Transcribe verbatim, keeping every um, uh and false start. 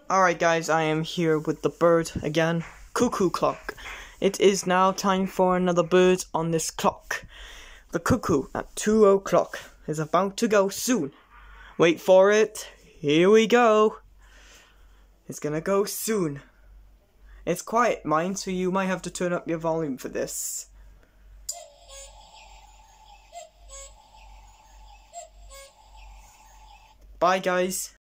Alright guys, I am here with the bird again. Cuckoo clock. It is now time for another bird on this clock. The cuckoo at two o'clock is about to go soon. Wait for it. Here we go. It's gonna go soon. It's quiet, mind, so you might have to turn up your volume for this. Bye guys.